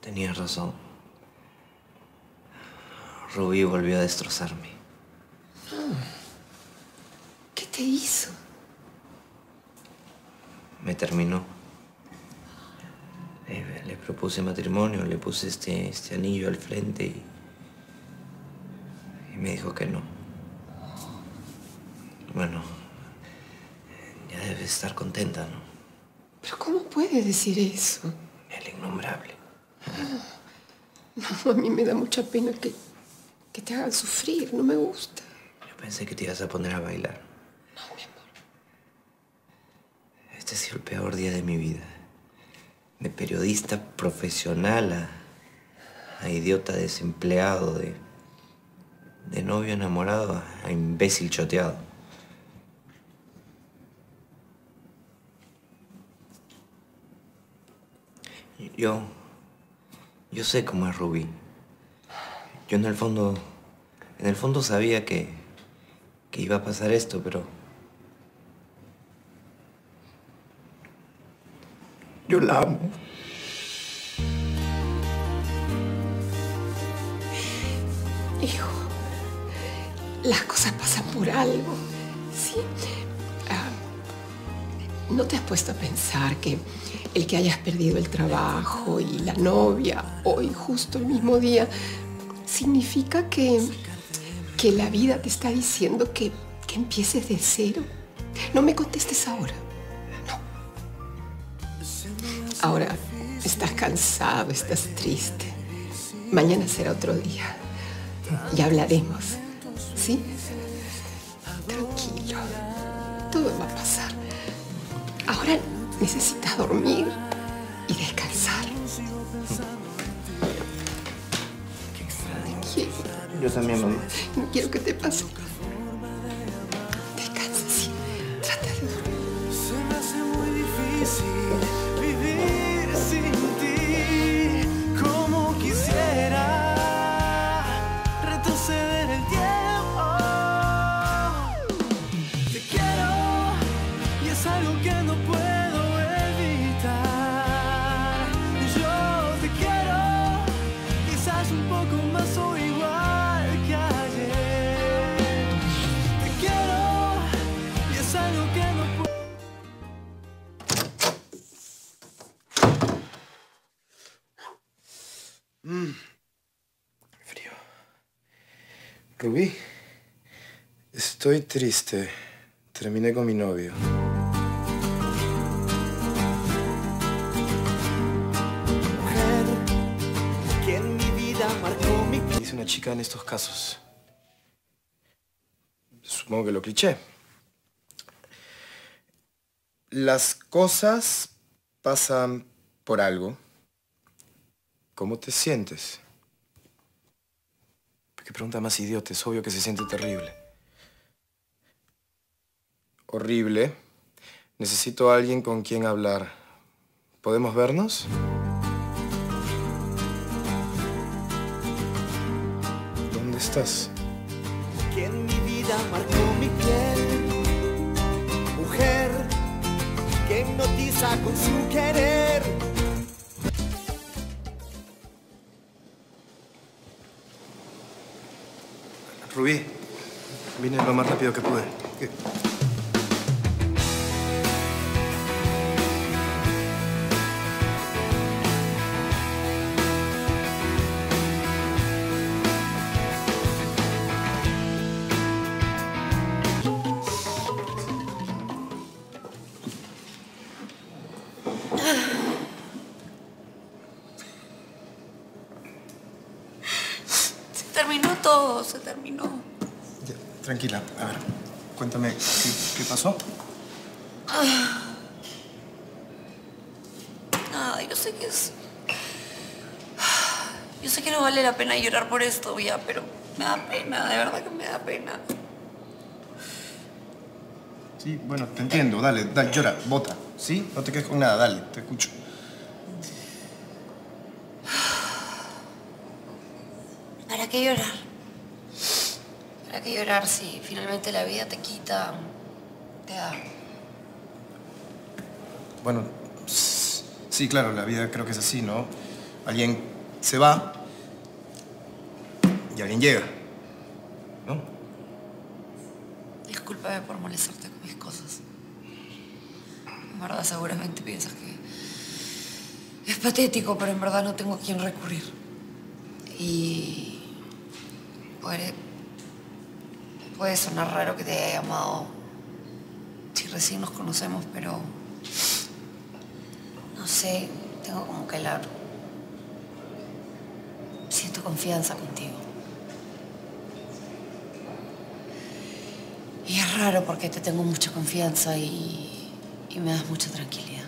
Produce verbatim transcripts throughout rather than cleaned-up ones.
Tenías razón. Rubí volvió a destrozarme. ¿Qué te hizo? Me terminó. Le, le propuse matrimonio, le puse este, este anillo al frente y, y me dijo que no. Bueno, ya debe estar contenta, ¿no? ¿Pero cómo puede decir eso? El innombrable. No, a mí me da mucha pena que, que te hagan sufrir. No me gusta. Yo pensé que te ibas a poner a bailar. No, mi amor. Este ha sido el peor día de mi vida. De periodista profesional a, a idiota desempleado, de, de novio enamorado a, a imbécil choteado. Yo... Yo sé cómo es Rubí. Yo en el fondo... En el fondo sabía que... que iba a pasar esto, pero... Yo la amo. Hijo, las cosas pasan por algo, ¿sí? Ah, ¿no te has puesto a pensar que el que hayas perdido el trabajo y la novia hoy, justo el mismo día, significa que, que la vida te está diciendo que, que empieces de cero? No me contestes ahora. Ahora estás cansado, estás triste. Mañana será otro día. Ya hablaremos, ¿sí? Tranquilo. Todo va a pasar. Ahora necesitas dormir y descansar. Quiero. Yo también, mamá. No quiero que te pase. Descansa, sí. Trata de dormir. Se me hace muy difícil vivir sin ti, como quisiera retroceder el tiempo. Te quiero y es algo que no puedo evitar. Yo te quiero, quizás un poco más o igual que ayer. Te quiero y es algo que no puedo. Mm. Frío. Rubí, estoy triste. Terminé con mi novio. Mujer que en mi vida marcó mi... Dice una chica en estos casos. Supongo que lo cliché. Las cosas pasan por algo. ¿Cómo te sientes? ¿Qué pregunta más idiota? Es obvio que se siente terrible. Horrible. Necesito a alguien con quien hablar. ¿Podemos vernos? ¿Dónde estás? Que en mi vida marcó mi piel. Mujer que hipnotiza con su querer. Rubí, vine lo más rápido que pude. ¿Qué? Se terminó todo, se terminó. Ya, tranquila, a ver, cuéntame, ¿qué, qué pasó? Nada, yo sé que es... Yo sé que no vale la pena llorar por esto ya, pero me da pena, de verdad que me da pena. Sí, bueno, te entiendo, dale, dale, llora, bota, ¿sí? No te quedes con nada, dale, te escucho. ¿Para qué llorar? ¿Para qué llorar si finalmente la vida te quita, te da? Bueno, sí, claro, la vida creo que es así, ¿no? Alguien se va y alguien llega, ¿no? Discúlpame por molestarte con mis cosas. En verdad, seguramente piensas que es patético, pero en verdad no tengo a quién recurrir. Y puede, puede sonar raro que te haya llamado si recién nos conocemos, pero no sé, tengo como que la... Siento confianza contigo. Y es raro porque te tengo mucha confianza y, y me das mucha tranquilidad.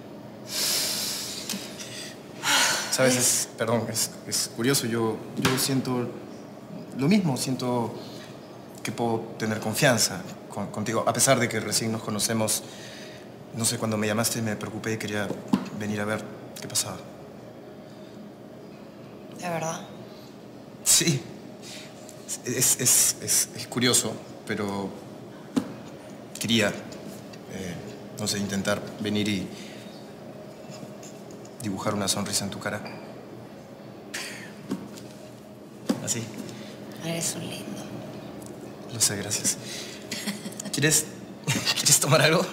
Sabes, es, perdón, es, es curioso. Yo, yo siento lo mismo. Siento que puedo tener confianza con, contigo. A pesar de que recién nos conocemos, no sé, cuando me llamaste me preocupé y quería venir a ver qué pasaba. ¿De verdad? Sí. Es, es, es, es curioso, pero quería, eh, no sé, intentar venir y dibujar una sonrisa en tu cara. Así. Eres un lindo. Lo sé, gracias. ¿Quieres, ¿quieres tomar algo?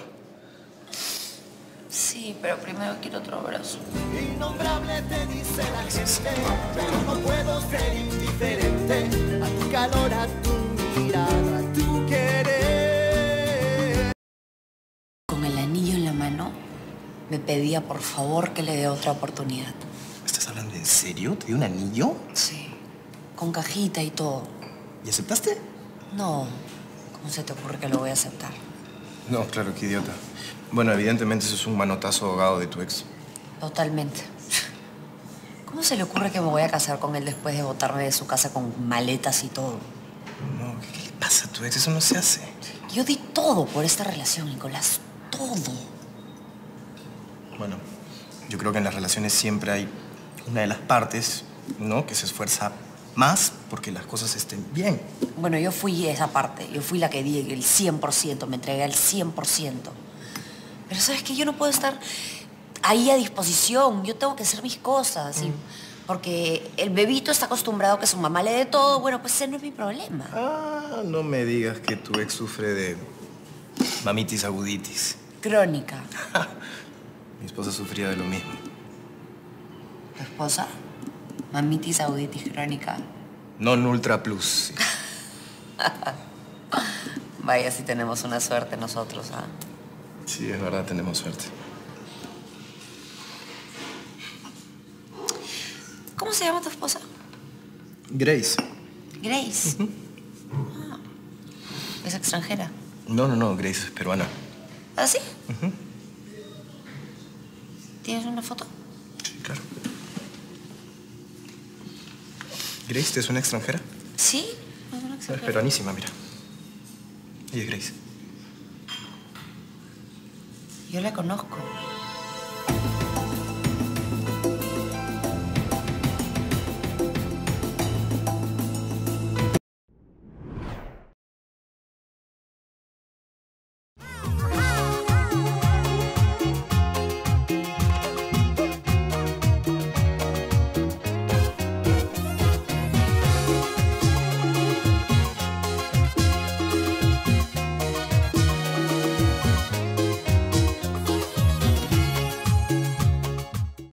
Sí, pero primero quiero otro abrazo. Innombrable te dice la gente, pero no puedo ser indiferente a tu calor, a tu mirada, a tu querer. Con el anillo en la mano, me pedía por favor que le dé otra oportunidad. ¿Me estás hablando en serio? ¿Te dio un anillo? Sí, con cajita y todo. ¿Y aceptaste? No, ¿cómo se te ocurre que lo voy a aceptar? No, claro, qué idiota. Bueno, evidentemente eso es un manotazo ahogado de tu ex. Totalmente. ¿Cómo se le ocurre que me voy a casar con él después de botarme de su casa con maletas y todo? No, ¿qué, qué le pasa a tu ex? Eso no se hace. Yo di todo por esta relación, Nicolás. Todo. Bueno, yo creo que en las relaciones siempre hay una de las partes, ¿no?, que se esfuerza más porque las cosas estén bien. Bueno, yo fui esa parte. Yo fui la que di el cien por ciento. Me entregué al cien por ciento. Pero ¿sabes qué? Yo no puedo estar ahí a disposición. Yo tengo que hacer mis cosas. Mm. Y porque el bebito está acostumbrado a que su mamá le dé todo. Bueno, pues ese no es mi problema. Ah, no me digas que tu ex sufre de mamitis aguditis. Crónica. Mi esposa sufría de lo mismo. ¿Tu esposa? Mamitis aguditis crónica. Non ultra plus. Sí. Vaya, si tenemos una suerte nosotros, ¿ah? Sí, es verdad, tenemos suerte. ¿Cómo se llama tu esposa? Grace. Grace. Uh-huh. Ah, ¿es extranjera? No, no, no, Grace es peruana. ¿Ah, sí? Uh-huh. ¿Tienes una foto? Sí, claro. ¿Grace es una extranjera? Sí, es una extranjera. Es peruanísima, mira. Ella es Grace. Yo la conozco.